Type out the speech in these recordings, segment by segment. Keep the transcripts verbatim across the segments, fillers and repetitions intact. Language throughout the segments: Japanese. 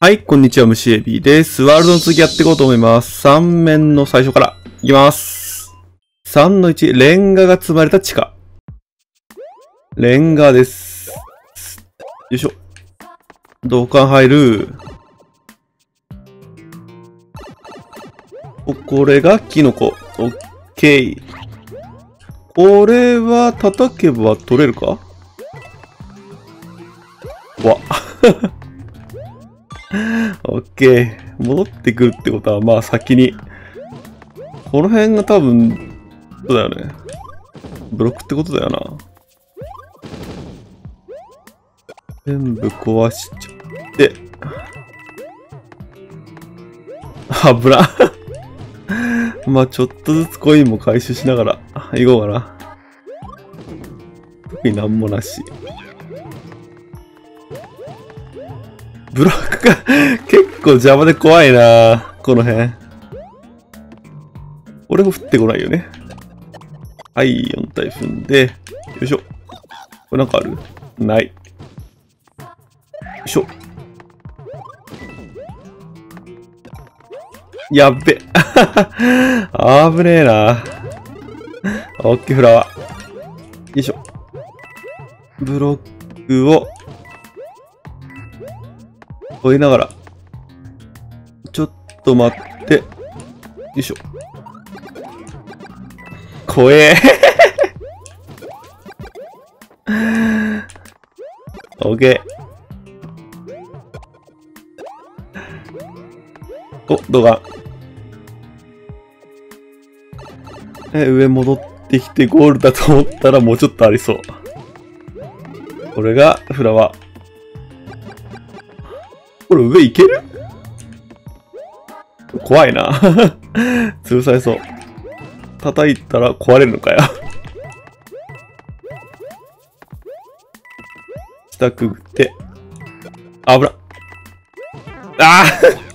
はい、こんにちは、虫エビです。ワールドの続きやっていこうと思います。さん面の最初からいきます。さんのいち、レンガが積まれた地下。レンガです。よいしょ。土管入る。お、これがキノコ。オッケー。これは叩けば取れるか？わ。オッケー。戻ってくるってことは、まあ先に。この辺が多分、そうだよね。ブロックってことだよな。全部壊しちゃって。危な。まあちょっとずつコインも回収しながら行こうかな。特になんもなし。ブロックが結構邪魔で怖いな、この辺。俺も降ってこないよね。はい、よん体踏んで。よいしょ。これなんかある？ない。よいしょ。やっべ。危ねえな。オッケー、フラワー。よいしょ。ブロックを追いながら。ちょっと待って。よいしょ。怖え。オッケー。お、動画。え、上戻ってきてゴールだと思ったらもうちょっとありそう。これがフラワー。これ上いける？怖いな。潰されそう。叩いたら壊れるのかよ。下くぐって。危な。あ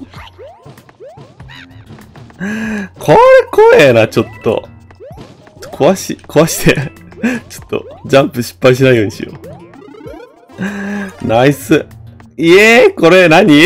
あこれ怖えな、ちょっと。壊し、壊して。ちょっと、ジャンプ失敗しないようにしよう。ナイス。いえー、これ何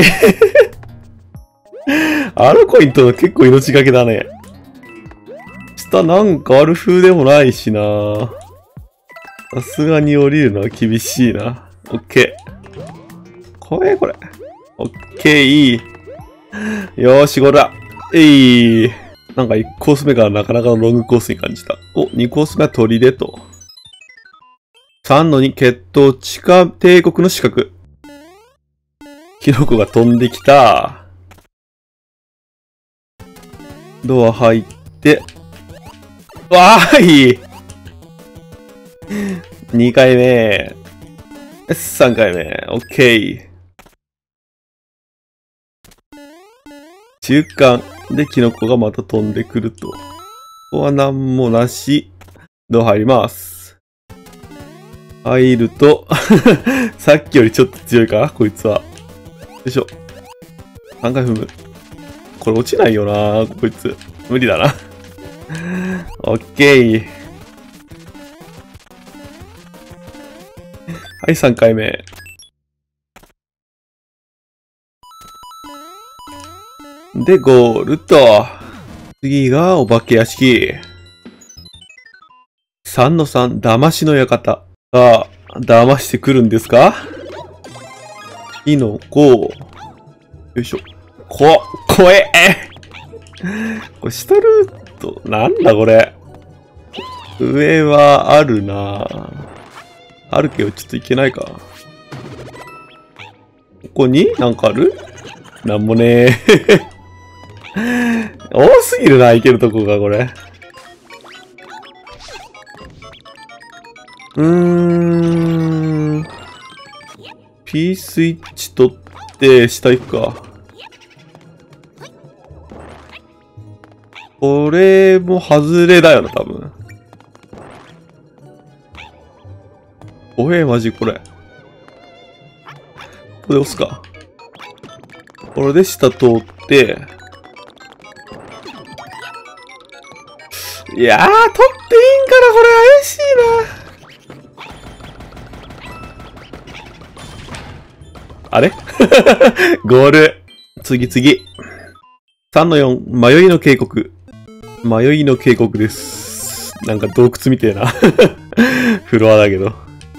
あのコインと結構命がけだね。下なんかある風でもないしな。さすがに降りるのは厳しいな。オッケー。怖え、これ。オッケー、いい。よーし、ゴールだ。えい。なんかいちコース目がなかなかのロングコースに感じた。お、にコース目は砦と。さんのに、決闘地下帝国の資格。キノコが飛んできた。ドア入って。わーい !に 回目。さんかいめ。オッケー。中間でキノコがまた飛んでくると。ここは何もなし。ドア入ります。入ると、さっきよりちょっと強いかこいつは。よいしょ。さんかい踏む。これ落ちないよなこいつ。無理だな。オッケー。はい、さんかいめ。で、ゴールと。次がお化け屋敷。さんのさん、騙しの館。さあ、騙してくるんですか？キノコ。よいしょ。こ、怖え。これ、下ルート、なんだこれ。上はあるなあるけど、ちょっと行けないか。ここになんかある？なんもねえ。多すぎるな、行けるとこが、これ。うーん。P スイッチ取って、下行くか。これも外れだよな、多分。おえ、マジこれ。ここで押すか。これで下通って。いやー、取っていいんかな、これ怪しいな。あれゴール。次次。さんのよん、迷いの渓谷。迷いの渓谷です。なんか洞窟みてえな。フロアだけど。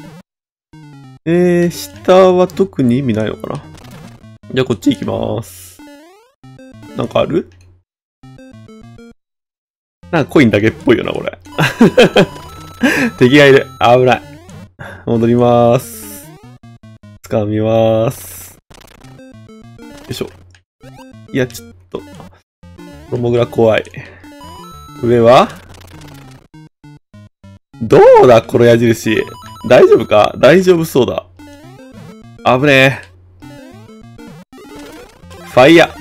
えー、下は特に意味ないのかな。じゃあこっち行きまーす。なんかある？なんかコインだけっぽいよな、これ。敵がいる。危ない。戻りまーす。掴みまーす。よいしょ。いや、ちょっと。このモグラ怖い。上はどうだこの矢印。大丈夫か？大丈夫そうだ。危ねえ。ファイヤー。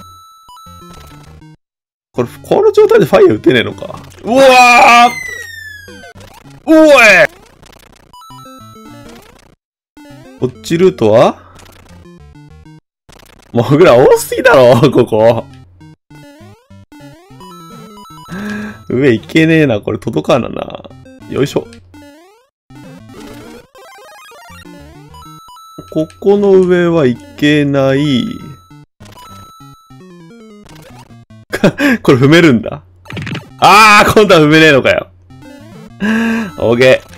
これ、この状態でファイヤー撃てねえのか。うわーうおいこっちルートはモグラ多すぎだろ、ここ。上行けねえな、これ届かんなな。よいしょ。ここの上はいけない。これ踏めるんだ。あー、今度は踏めねえのかよ。オーケ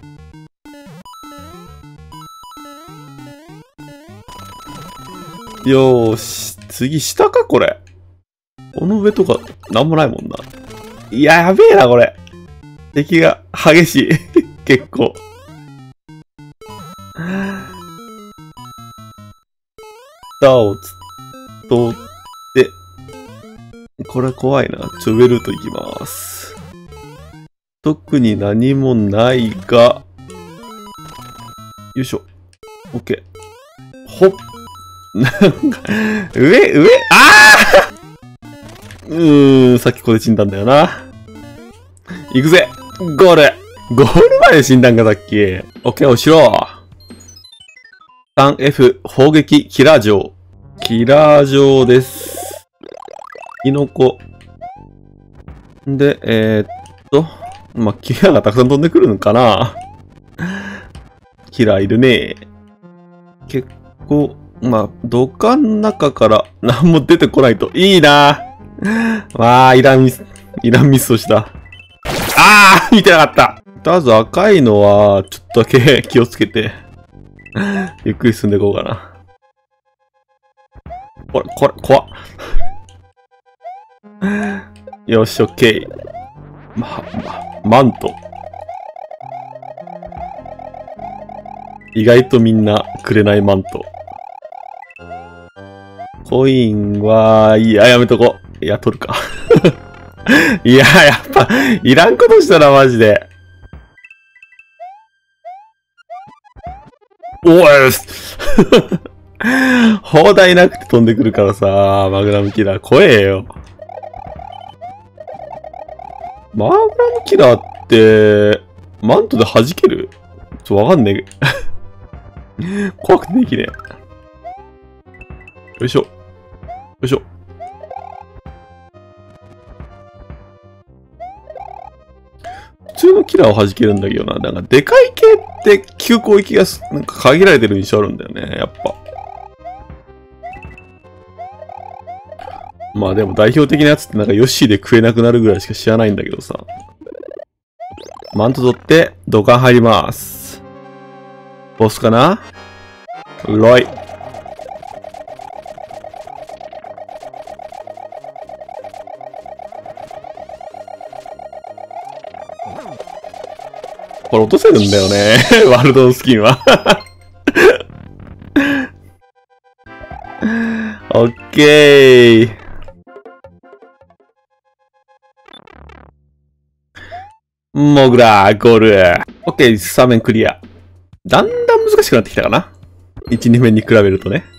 ー。よーし。次、下かこれ。この上とか、なんもないもんな。いや、やべえな、これ。敵が激しい。結構。下をつっとって、これ怖いな。ちょ、上ルート行きます。特に何もないが、よいしょ。オッケー。ほっ。なんか、上、上、ああうーん、さっきここで死んだんだよな。行くぜゴールゴールまで死んだんか、さっき。オッケー、おしろ スリーエフ 砲撃キラー城。キラー城です。キノコ。で、えー、っと、まあ、キラーがたくさん飛んでくるのかな。キラーいるね。結構、まあ、土管の中から何も出てこないといいな。わあ、いらんミス、いらんミスをした。ああ見てなかった。まず赤いのは、ちょっとだけ気をつけて、ゆっくり進んでいこうかな。これ、これ、怖っ。よし、オッケー。ま、ま、マント。意外とみんなくれないマント。コインは、いや、やめとこう。いや、取るか。いや、やっぱ、いらんことしたらマジで。おい砲台なくて飛んでくるからさ、マグナムキラー怖えよ。マグナムキラーって、マントで弾ける？ちょ、わかんねえ。怖くてできねえ。よいしょ。よいしょ。普通のキラーを弾けるんだけどな。なんか、でかい系って急攻撃がなんか限られてる印象あるんだよね、やっぱ。まあでも代表的なやつってなんかヨッシーで食えなくなるぐらいしか知らないんだけどさ。マント取って、土管入ります。ボスかな？ロイ。これ落とせるんだよね。ワールドのスキンは。オッケー。モグラー、ゴール。オッケー、スタメンクリア。だんだん難しくなってきたかな。いち、にめに比べるとね。